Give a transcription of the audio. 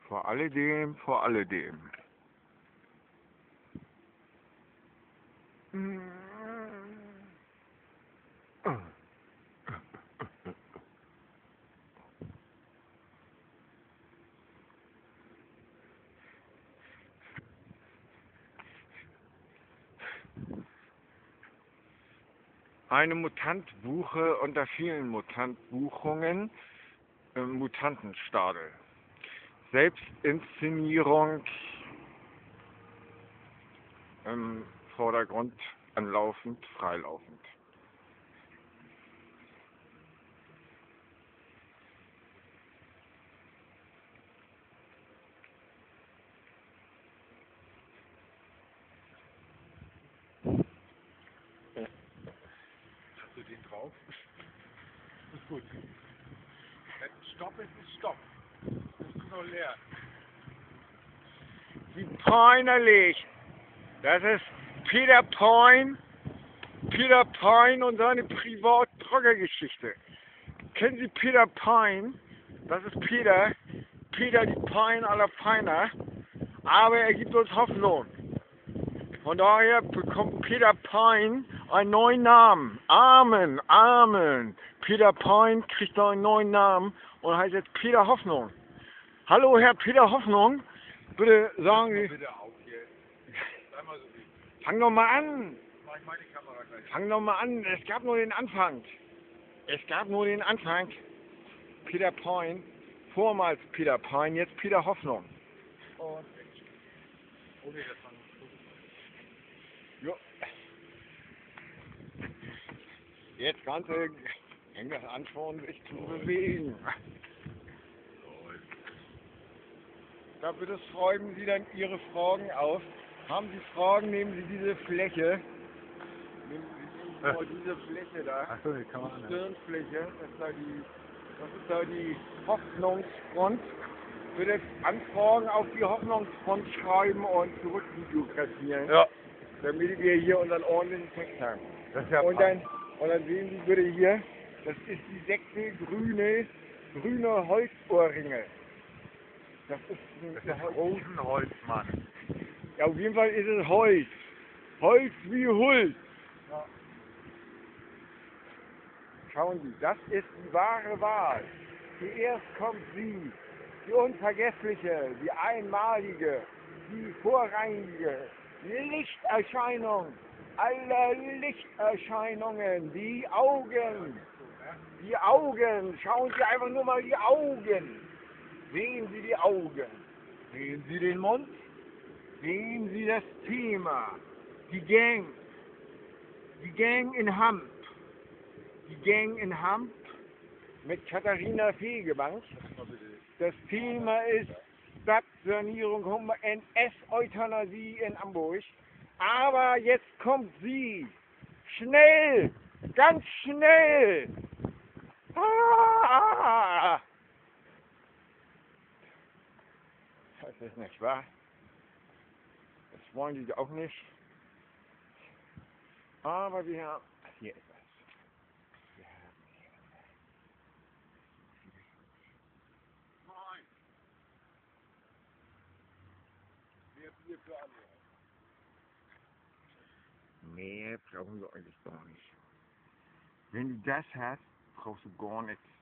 Vor alledem, vor alledem. Eine Mutantbuche unter vielen Mutantbuchungen im Mutantenstadel. Selbstinszenierung im Vordergrund, anlaufend, freilaufend. Hast du den drauf? Ist gut. Wenn Stopp ist Stopp. Das ist noch leer. Die Peinerlich. Das ist Peter Pein. Peter Pein und seine Privat-Droggergeschichte. Kennen Sie Peter Pein? Das ist Peter. Peter die Pein aller Peiner. Aber er gibt uns Hoffnung. Von daher bekommt Peter Pein einen neuen Namen. Amen, Amen. Peter Pein kriegt noch einen neuen Namen und heißt jetzt Peter Hoffnung. Hallo, Herr Peter Hoffnung. Bitte sagen Sie. Bitte auf hier. Sei mal so lieb. Fang doch mal an. Mach ich meine Kamera gleich. Fang doch mal an. Es gab nur den Anfang. Es gab nur den Anfang. Peter Pein. Vormals Peter Pein, jetzt Peter Hoffnung. Und oh nee, das war noch Jo. Jetzt Ganze hängt das an, von sich zu bewegen. Da bitte schreiben Sie dann Ihre Fragen auf. Haben Sie Fragen, nehmen Sie diese Fläche. Nehmen Sie nur diese Fläche da. Achso, die kann man Die an. Stirnfläche, das ist da die Hoffnungsfront. Bitte Anfragen auf die Hoffnungsfront schreiben und zurück videografieren. Ja, Damit wir hier unseren ordentlichen Text haben. das ist ja Und dann sehen Sie bitte hier, das ist die 6. grüne Holzohrringe. Das ist das ist Rosenholz, Mann. Ja, auf jeden Fall ist es Holz. Holz wie Holz. Ja. Schauen Sie, das ist die wahre Wahl. Zuerst kommt sie, die unvergessliche, die einmalige, die vorrangige Lichterscheinung aller Lichterscheinungen, die Augen. Die Augen, schauen Sie einfach nur mal die Augen. Sehen Sie die Augen. Sehen Sie den Mund. Sehen Sie das Thema. Die Gang. Die Gang in Hamp. Die Gang in Hamp mit Katharina Fegebank. Das Thema ist Stadtsanierung, NS-Euthanasie in Hamburg. Aber jetzt kommt sie. Schnell! Ganz schnell! Ah! Das ist nicht wahr. Das wollen die auch nicht. Aber wir haben... Hier ist was. Wir haben hier Nein. Mehr Bier für alle. Mehr brauchen wir eigentlich gar nicht. Wenn du das hast, brauchst du gar nichts.